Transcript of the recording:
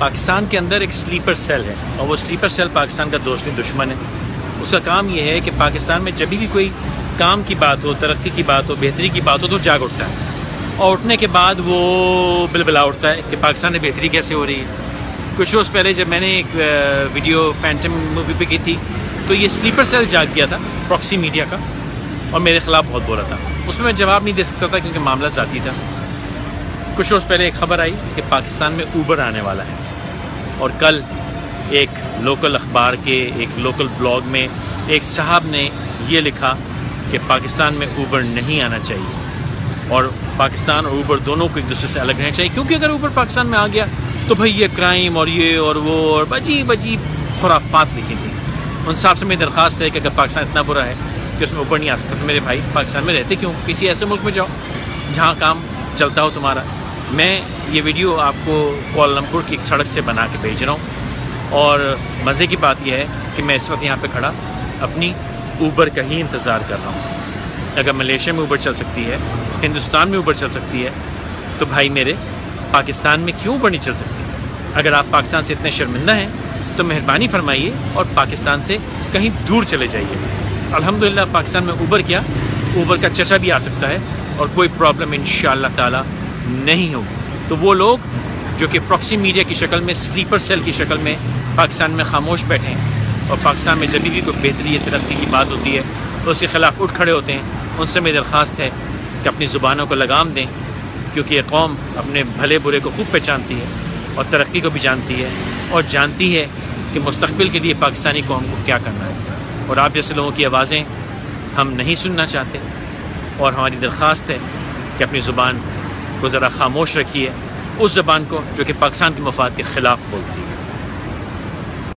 پاکستان کے اندر ایک sleeper cell ہے، اور وہ سلیپر سیل پاکستان کا دوست نہیں دشمن ہے۔ اس کا کام یہ ہے کہ پاکستان میں جب بھی کوئی کام کی بات ہو، ترقی کی بات ہو، بہتری کی بات ہو تو جاگ اٹھتا ہے، اور اٹھنے کے بعد وہ بلبلا اٹھتا ہے کہ پاکستان میں بہتری کیسے ہو رہی ہے۔ کچھ روز پہلے جب میں نے ایک ویڈیو فینٹم مووی پہ کی تھی تو یہ سلیپر سیل جاگ گیا تھا پراکسی میڈیا کا، اور میرے خلاف بہت بولا تھا۔ اس میں جواب نہیں دے سکتا تھا کیونکہ معاملہ ذاتی تھا۔ کچھ روز پہلے ایک خبر آئی کہ پاکستان میں اوبر آنے والا ہے، اور کل ایک لوکل اخبار کے ایک لوکل بلاگ میں ایک صاحب نے یہ لکھا کہ پاکستان میں اوبر نہیں آنا چاہیے، اور پاکستان اور اوبر دونوں کو ایک دوسرے سے الگ رہنا چاہیے، کیونکہ اگر اوبر پاکستان میں آ گیا تو بھائی یہ کرائم اور یہ اور وہ اور عجیب عجیب خرافات لکھی تھی۔ ان صاحب سے میری درخواست ہے کہ اگر پاکستان اتنا برا ہے کہ اس میں اوبر نہیں آ سکتا تو میرے بھائی پاکستان میں رہتے کیوں؟ کسی ایسے ملک میں جاؤ جہاں کام چلتا ہو تمہارا۔ میں یہ ویڈیو آپ کو کوالالمپور کی ایک سڑک سے بنا کے بھیج رہا ہوں، اور مزے کی بات یہ ہے کہ میں اس وقت یہاں پہ کھڑا اپنی اوبر کا ہی انتظار کر رہا ہوں۔ اگر ملیشیا میں اوبر چل سکتی ہے، ہندوستان میں اوبر چل سکتی ہے، تو بھائی میرے پاکستان میں کیوں اوبر نہیں چل سکتی؟ اگر آپ پاکستان سے اتنے شرمندہ ہیں تو مہربانی فرمائیے اور پاکستان سے کہیں دور چلے جائیے۔ الحمدللہ پاکستان میں اوبر کیا، اوبر کا چچا بھی آ سکتا ہے اور کوئی پرابلم انشاءاللہ تعالی نہیں ہوگی۔ تو وہ لوگ جو کہ پراکسی میڈیا کی شکل میں، سلیپر سیل کی شکل میں پاکستان میں خاموش بیٹھے ہیں، اور پاکستان میں جب بھی کوئی بہتری یا ترقی کی بات ہوتی ہے تو اس کے خلاف اٹھ کھڑے ہوتے ہیں، ان سے میری درخواست ہے کہ اپنی زبانوں کو لگام دیں، کیونکہ یہ قوم اپنے بھلے برے کو خوب پہچانتی ہے، اور ترقی کو بھی جانتی ہے، اور جانتی ہے کہ مستقبل کے لیے پاکستانی قوم کو کیا کرنا ہے۔ اور آپ جیسے لوگوں کی آوازیں ہم نہیں سننا چاہتے، اور ہماری درخواست ہے کہ اپنی زبان کو ذرا خاموش رکھیے، اس زبان کو جو کہ پاکستان کے مفاد کے خلاف بولتی ہے۔